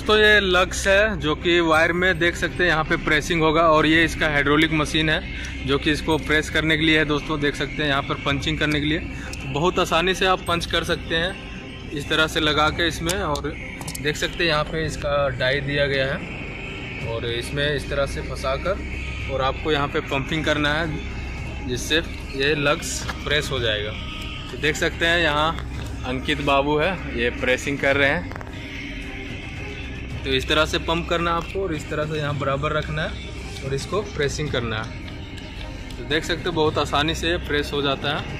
दोस्तों ये लग्स है जो कि वायर में देख सकते हैं यहाँ पे प्रेसिंग होगा, और ये इसका हाइड्रोलिक मशीन है जो कि इसको प्रेस करने के लिए है। दोस्तों देख सकते हैं यहाँ पर पंचिंग करने के लिए बहुत आसानी से आप पंच कर सकते हैं इस तरह से लगा के इसमें। और देख सकते हैं यहाँ पे इसका डाई दिया गया है और इसमें इस तरह से फंसा कर और आपको यहाँ पे पंपिंग करना है जिससे ये लग्स प्रेस हो जाएगा। तो देख सकते हैं यहाँ अंकित बाबू है, ये प्रेसिंग कर रहे हैं। तो इस तरह से पंप करना है आपको और इस तरह से यहाँ बराबर रखना है और इसको प्रेसिंग करना है। तो देख सकते हैं बहुत आसानी से प्रेस हो जाता है।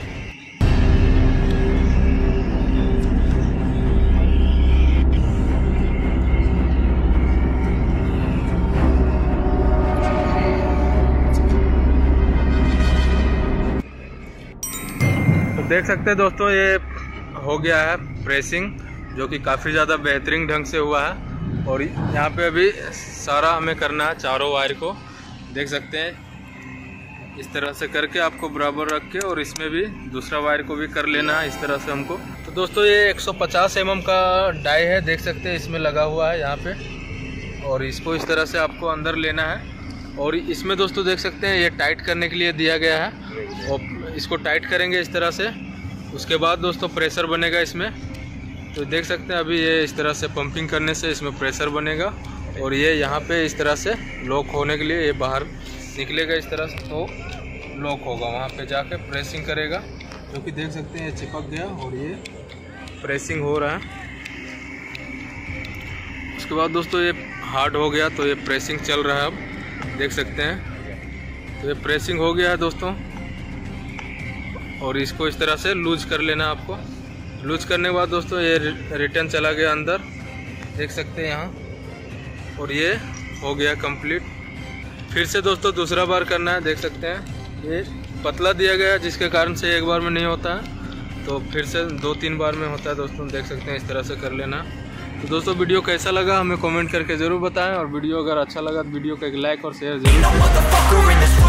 तो देख सकते हैं दोस्तों ये हो गया है प्रेसिंग, जो कि काफ़ी ज़्यादा बेहतरीन ढंग से हुआ है। और यहाँ पे अभी सारा हमें करना है चारों वायर को। देख सकते हैं इस तरह से करके आपको बराबर रख के और इसमें भी दूसरा वायर को भी कर लेना है इस तरह से हमको। तो दोस्तों ये 150 mm का डाई है, देख सकते हैं इसमें लगा हुआ है यहाँ पे, और इसको इस तरह से आपको अंदर लेना है। और इसमें दोस्तों देख सकते हैं ये टाइट करने के लिए दिया गया है और इसको टाइट करेंगे इस तरह से। उसके बाद दोस्तों प्रेशर बनेगा इसमें। तो देख सकते हैं अभी ये इस तरह से पंपिंग करने से इसमें प्रेशर बनेगा और ये यहाँ पे इस तरह से लॉक होने के लिए ये बाहर निकलेगा इस तरह से, तो लॉक होगा। वहाँ पे जाके प्रेसिंग करेगा, जो कि देख सकते हैं ये चिपक गया और ये प्रेसिंग हो रहा है। उसके बाद दोस्तों ये हार्ड हो गया तो ये प्रेसिंग चल रहा है, अब देख सकते हैं। तो ये प्रेसिंग हो गया है दोस्तों और इसको इस तरह से लूज कर लेना आपको। लूज करने के बाद दोस्तों ये रिटर्न चला गया अंदर, देख सकते हैं यहाँ, और ये हो गया कंप्लीट। फिर से दोस्तों दूसरा बार करना है, देख सकते हैं ये पतला दिया गया जिसके कारण से एक बार में नहीं होता है, तो फिर से 2-3 बार में होता है दोस्तों। देख सकते हैं इस तरह से कर लेना। तो दोस्तों वीडियो कैसा लगा हमें कमेंट करके ज़रूर बताएं, और वीडियो अगर अच्छा लगा तो वीडियो को एक लाइक और शेयर जरूर।